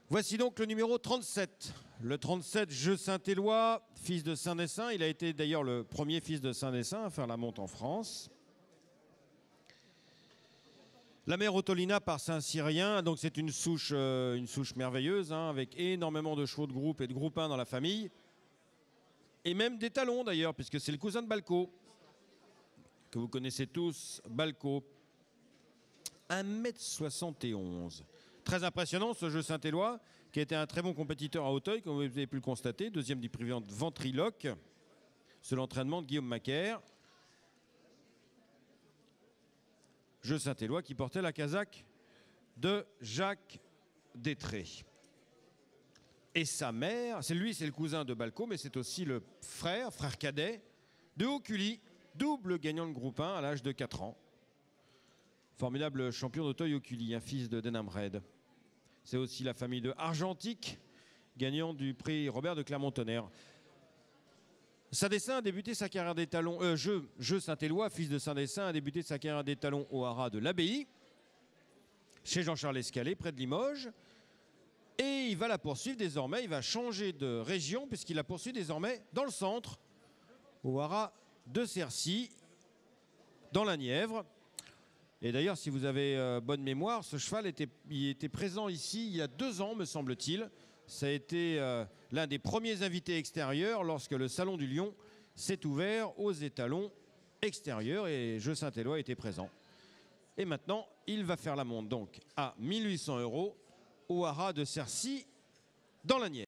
Voici donc le numéro 37. Le 37, Jeu Saint-Éloi, fils de Saint-Dessin. Il a été d'ailleurs le premier fils de Saint-Dessin à faire la monte en France. La mère Ottolina par Saint-Cyrien, donc c'est une souche merveilleuse, hein, avec énormément de chevaux de groupe et de groupe 1 dans la famille. Et même des talons d'ailleurs, puisque c'est le cousin de Balco, que vous connaissez tous, Balco. 1,71 m. Très impressionnant ce Jeu Saint-Éloi, qui a été un très bon compétiteur à Auteuil, comme vous avez pu le constater. Deuxième du prix Ventriloque, sur l'entraînement de Guillaume Macaire. Jeu Saint-Éloi qui portait la casaque de Jacques Détré. Et sa mère, c'est le cousin de Balco, mais c'est aussi le frère cadet de Oculi, double gagnant de groupe 1 à l'âge de 4 ans. Formidable champion d'Auteuil Oculi, un fils de Denham Red. C'est aussi la famille de Argentique, gagnant du prix Robert de Clermont-Tonnerre. Saint-Dessin a débuté sa carrière d'étalon, Jeu Saint-Éloi, fils de Saint-Dessin, a débuté sa carrière d'étalon au haras de l'Abbaye, chez Jean-Charles Escalé, près de Limoges. Et il va la poursuivre désormais, il va changer de région, puisqu'il la poursuit désormais dans le centre, au haras de Cercy, dans la Nièvre. Et d'ailleurs, si vous avez bonne mémoire, ce cheval était présent ici il y a 2 ans, me semble-t-il. Ça a été l'un des premiers invités extérieurs lorsque le Salon du Lion s'est ouvert aux étalons extérieurs et Jeu Saint-Éloi était présent. Et maintenant, il va faire la monte donc à 1 800 € au haras de Cercy dans la Nièvre.